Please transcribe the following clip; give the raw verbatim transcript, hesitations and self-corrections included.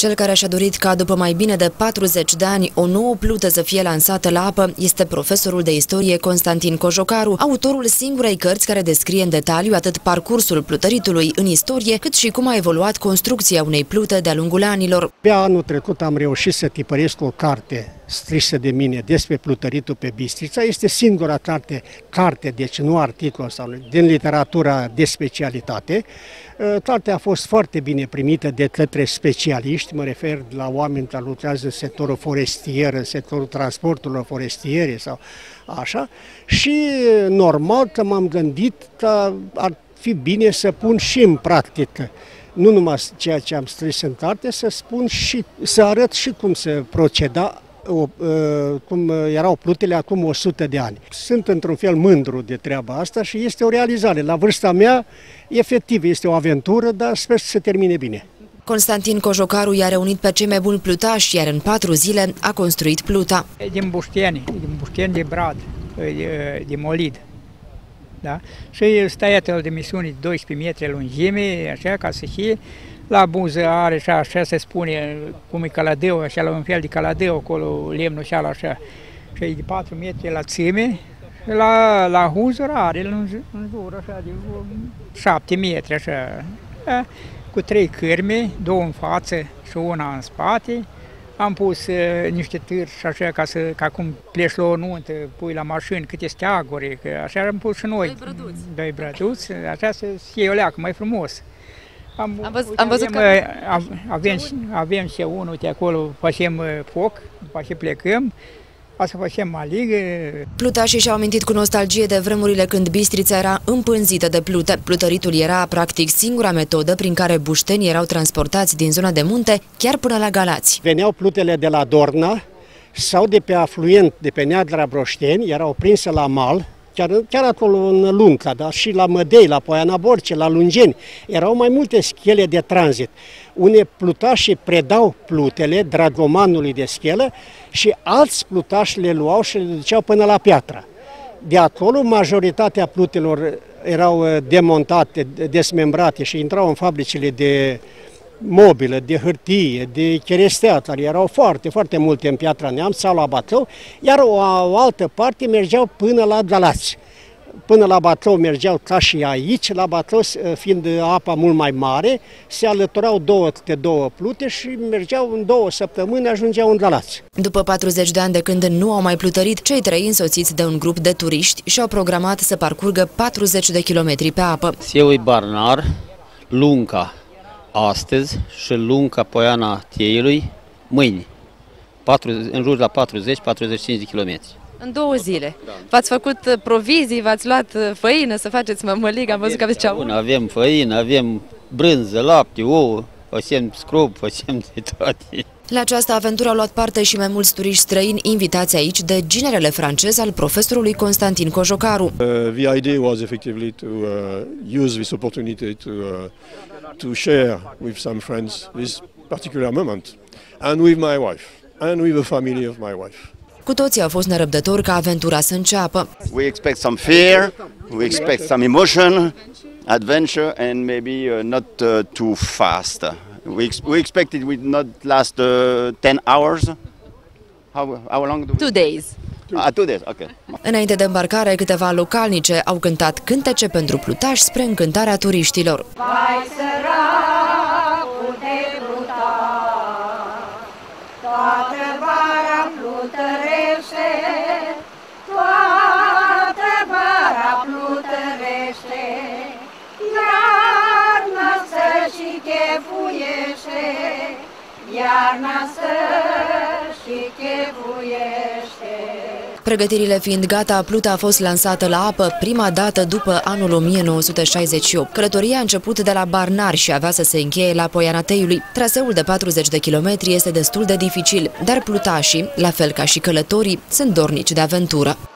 Cel care și-a dorit ca după mai bine de patruzeci de ani o nouă plută să fie lansată la apă este profesorul de istorie Constantin Cojocaru, autorul singurei cărți care descrie în detaliu atât parcursul plutăritului în istorie, cât și cum a evoluat construcția unei plute de-a lungul anilor. Pe anul trecut am reușit să tipăresc o carte scrisă de mine despre plutăritul pe Bistrița. Este singura carte, carte, deci nu articol, sau din literatura de specialitate. Cartea a fost foarte bine primită de către specialiști, mă refer la oameni care lucrează în sectorul forestier, în sectorul transporturilor forestiere sau așa, și normal că m-am gândit că ar fi bine să pun și în practică, nu numai ceea ce am scris în carte, să spun și, să arăt și cum se proceda, O, cum erau plutele acum o sută de ani. Sunt într-un fel mândru de treaba asta și este o realizare. La vârsta mea, efectiv, este o aventură, dar sper să se termine bine. Constantin Cojocaru i-a reunit pe cei mai buni plutași, iar în patru zile a construit pluta. Din Bușteni, din Bușteni de Brad, de Molid. Da? Și stăiatul de misiuni doisprezece metri lungime, așa, ca să fie. La buză are și așa se spune, cum e caladeu, așa la un fel de caladeu, acolo lemnul așa, așa. Și e de patru metri la țime, la, la huzăr are în, în jur așa de șapte metri, așa. Da? Cu trei cârme, două în față și una în spate. Am pus uh, niște târși așa, ca, să, ca cum pleci la o nuntă, pui la mașini câte steaguri, că așa am pus și noi. Doi brăduți. Doi brăduți, așa să fie o leacă mai frumos. Am, am, văz, uite, am văzut avem, că... Avem, avem, avem și unul de acolo, facem foc, după ce plecăm, asta facem maligă. Plutașii și-au amintit cu nostalgie de vremurile când Bistrița era împânzită de plute. Plutăritul era practic singura metodă prin care buștenii erau transportați din zona de munte chiar până la Galați. Veneau plutele de la Dorna sau de pe afluent, de pe Neadra Broșteni, erau prinse la mal, Chiar, chiar acolo în Lunca, dar și la Mădei, la Poiana Borce, la Lungeni, erau mai multe schele de tranzit. Unii plutași predau plutele dragomanului de schelă și alți plutași le luau și le duceau până la Piatra. De acolo majoritatea plutelor erau demontate, desmembrate și intrau în fabricile de mobilă, de hârtie, de cherestea, care erau foarte, foarte multe în Piatra Neamț sau la Bacău, iar o, o altă parte mergeau până la Galați. Până la Bacău mergeau ca și aici, la Bacău, fiind apa mult mai mare, se alăturau două câte două plute și mergeau în două săptămâni, ajungeau în Galați. După patruzeci de ani de când nu au mai plutărit, cei trei, însoțiți de un grup de turiști, și-au programat să parcurgă patruzeci de kilometri pe apă. Eu e Barnar, Lunca astăzi și Lunca Poiana Tieiului mâine, în jur la patruzeci patruzeci și cinci de kilometri. În două zile. Da. V-ați făcut provizii, v-ați luat făină să faceți mămăligă, am văzut că aveți ceaun. Avem făină, avem brânză, lapte, ouă, facem scrub, facem de toate. La această aventură au luat parte și mai mulți turiști străini invitați aici de ginerele francez al profesorului Constantin Cojocaru. Uh, the idea was effectively to uh, use this opportunity to uh, to share with some friends this particular moment, and with my wife, and with the family of my wife. Cu toții au fost nerăbdători ca aventura să înceapă. We expect some fear, we expect some emotion, adventure, and maybe uh, not uh, too fast. We, ex we expect it will not last uh, ten hours. How, how long do we... Two days. Ah, two days, okay. Înainte de îmbarcare, câteva localnice au cântat cântece pentru plutași spre încântarea turiștilor. Vai săracul de plutar, toată vara plutărește, toată vara plutărește, iarna stă și chefuiește, iarna stă și chefuiește. Pregătirile fiind gata, pluta a fost lansată la apă prima dată după anul o mie nouă sute șaizeci și opt. Călătoria a început de la Barnar și avea să se încheie la Poiana Teiului. Traseul de patruzeci de kilometri este destul de dificil, dar plutașii, la fel ca și călătorii, sunt dornici de aventură.